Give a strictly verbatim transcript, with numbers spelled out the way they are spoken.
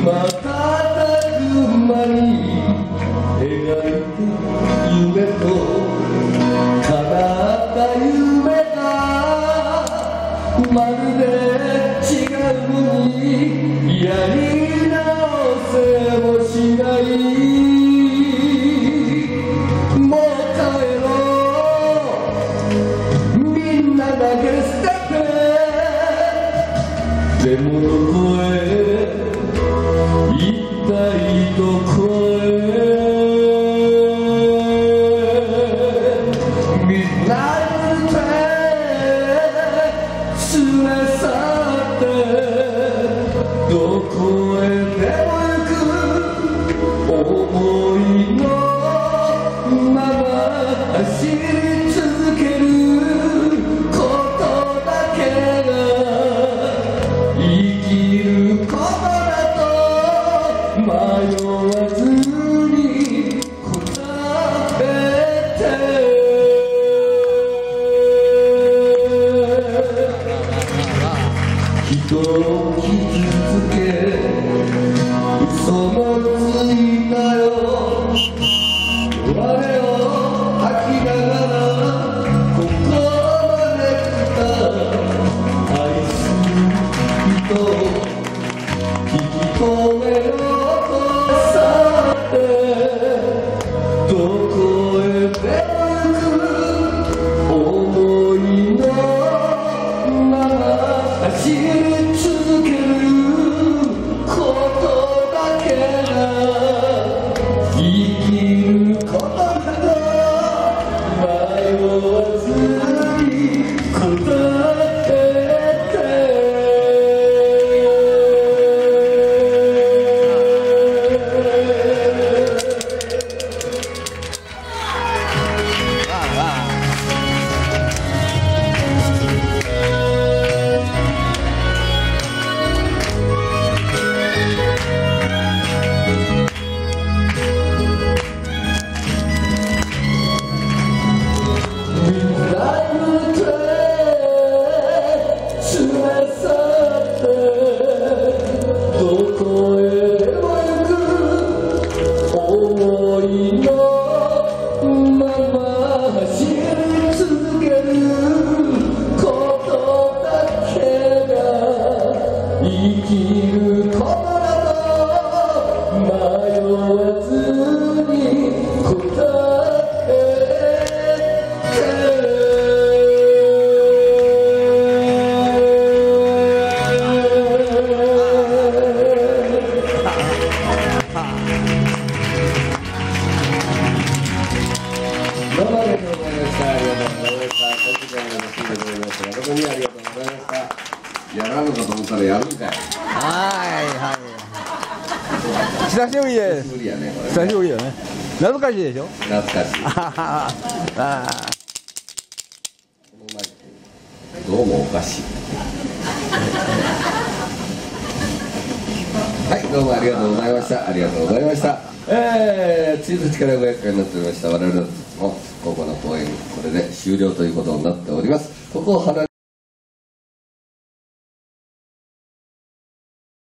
瞬く間に描いた夢と叶った夢がまるで違うのにやり直せもしないもう帰ろうみんな投げ捨ててでもどこへ一体どこへみんなで連れ去ってどこへでも行く思いのまま走り続けることだけが生きることだと迷わずに答えて人を傷つけ嘘もついたよ我を吐きながらここまで来た愛する人を引き止めようと去ってどこへでも行く思いのまま走り続けることだけが生きることだと迷わずに答えて生きることなど迷わずに答えてどうもありがとうございました。ありがとうございました。今回もよろしいでございました。誠にありがとうございました。やらんのかと思ったらやるんかい。 はいはい。久しぶりです。 久しぶりやね、これね。 久しぶりよね。懐かしいでしょ。 懐かしい。 ああ。 このマイクどうもおかしい。はい、どうもありがとうございました。ありがとうございました。えー、チーズ力ご役になっておりました我々のここの公演これで終了ということになっております。ここを離れ